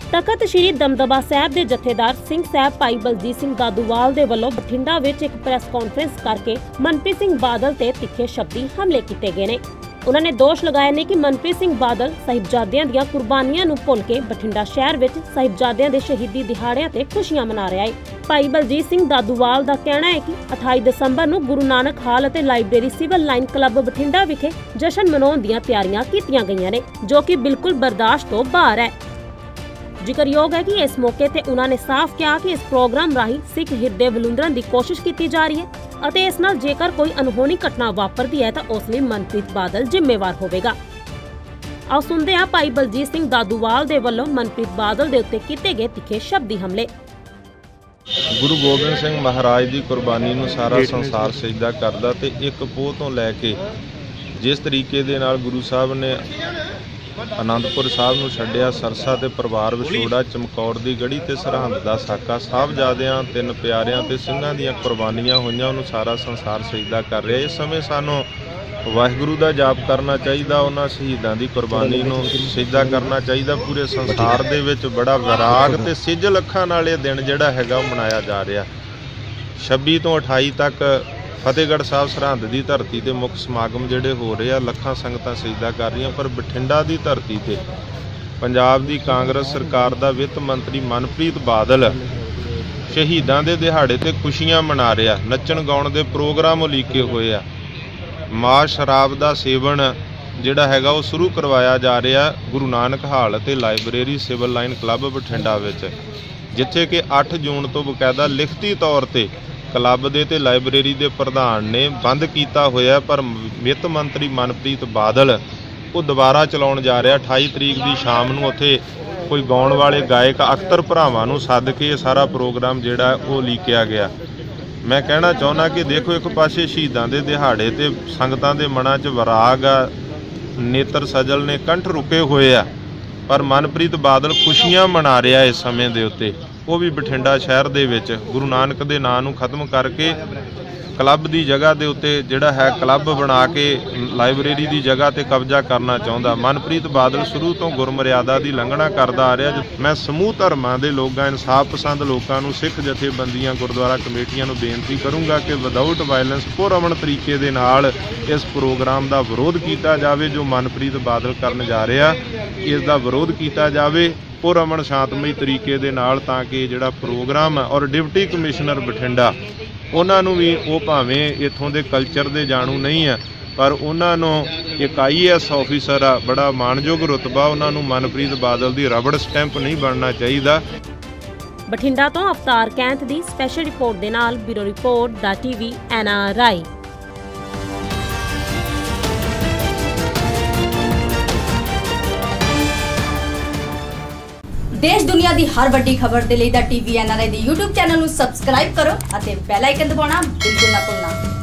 तखत श्री दमदमा साहब के जथेदार सिंह साहब भाई बलजीत सिंह दादूवाल दे वल्लों बठिंडा विच एक प्रेस कॉन्फ्रेंस करके मनप्रीत सिंह बादल ते तिखे शब्दी हमले किए गए ने। उन्होंने दोष लगाए ने कि मनप्रीत सिंह बादल साहिबजादियां दी कुर्बानियां नूं भुल के बठिंडा शहर विच साहिबजादियां दे शहीदी दिहाड़ियां ते खुशियां मना रहा है। भाई बलजीत सिंह दादूवाल का कहना है कि 28 दसंबर नूं गुरु नानक हाल अते library civil line club Bathinda विखे जशन मनाउण दीआं तैयारियां कीतीआं गईआं ने, जो कि बिल्कुल बर्दाश्त तो बाहर है। जिक्रयोग है कि इस मौके ते उन्होंने साफ कहा कि इस प्रोग्राम राही सिख हिरदे वलुंदरन की कोशिश की जा रही है अते इस नाल जेकर कोई अनहोनी घटना वापरती है तो उस लई मनप्रीत बादल जिम्मेवार होवेगा। आओ सुनते हैं भाई बलजीत सिंह दादूवाल दे वल्लों मनप्रीत बादल दे उत्ते कीते गए तिखे शब्दी हमले। गुरु गोबिंद सिंह महाराज की कुर्बानी नूं सारा संसार सजदा करदा ते एक पोह तो लैके जिस तरीके दे नाल गुरु साहब ने आनंदपुर साहब नूं छड्डिया, सरसा ते परिवार विछोड़ा, चमकौर दी गढ़ी ते सरहंद दा साका, साहबजादियां तिन प्यारियां ते ਸਿੰਘਾਂ ਦੀਆਂ कुर्बानियां होईयां ਉਹਨੂੰ सारा संसार सजदा कर रहा है। इस समय सानूं वाहिगुरू दा जाप करना चाहिए, उन्हां शहीदां दी कुर्बानी नूं सजदा करना चाहिए। पूरे संसार दे विच बड़ा विराग ते सिजल अखां नाल इह दिन जिहड़ा हैगा मनाया जा रहा। 26 तो 28 तक फतेहगढ़ साहब सरहंद की धरती ते मुख समागम जिहड़े हो रहे, लखां संगतां सजदा कर रही, पर बठिंडा की धरती ते पंजाब की कांग्रेस सरकार का वित्त मंत्री मनप्रीत बादल शहीदां दे दिहाड़े ते खुशियां मना रहा। नच्चण गाउण दे प्रोग्राम उलीके होए आ। मां शराब का सेवन जिहड़ा हैगा वो शुरू करवाया जा रहा गुरु नानक हाल ते library civil line club Bathinda विच, जिथे कि 8 जून तो बकायदा लिखती तौर पर क्लब दे ते लाइब्रेरी दे प्रधान ने बंद किया होया, पर वित्त मंत्री मनप्रीत बादल वो दोबारा चलाउण जा रहा। 28 तरीक की शाम नूं उत्थे कोई गाउण वाले गायक अख्तर भरावां नूं सद के सारा प्रोग्राम जिहड़ा वो लीकिया गया। मैं कहना चाहुंदा कि देखो, एक पासे शहीदां दे दिहाड़े ते संगतां दे मनां 'च विराग आ, नेत्र सजल ने, कंठ रुके होए आ, पर मनप्रीत बादल खुशियां मना रहा इस समय दे उत्ते। वो भी बठिंडा शहर दे विच गुरु नानक दे नां नूं खत्म करके क्लब की जगह के उत्ते जिहड़ा है क्लब बना के लाइब्रेरी की जगह ते कब्जा करना चाहुंदा। मनप्रीत बादल शुरू तो गुरमर्यादा की लंघना करता आ रहा। मैं समूह धर्मां दे लोकां, इंसाफ पसंद लोकां नूं, सिख जथेबंदियां, गुरुद्वारा कमेटियां नूं बेनती करूँगा कि विदाउट वायलेंस पुरअमन तरीके दे नाल इस प्रोग्राम का विरोध किया जाए। जो मनप्रीत बादल करन जा रहा, इसका विरोध किया जाए पुरअमन शांतमई तरीके दे नाल, ताकि जिहड़ा प्रोग्राम है और डिप्टी कमिश्नर बठिंडा उन्होंने भी वो भावें इत्थों दे कल्चर दे जाणू नहीं है, पर उन्होंने एक IAS ऑफिसर आ, बड़ा माणयोग रुतबा, उन्होंने मनप्रीत बादल की रबड़ स्टैंप नहीं बनना चाहिए। बठिंडा तो अवतार कैंथ की स्पैशल रिपोर्ट दे नाल ब्यूरो रिपोर्ट दा TV NRI। देश दुनिया की हर वड्डी खबर के लिए TV NRI दी YouTube चैनल नूं सबसक्राइब करो और बेल आइकन दबाउणा बिल्कुल ना भुलना।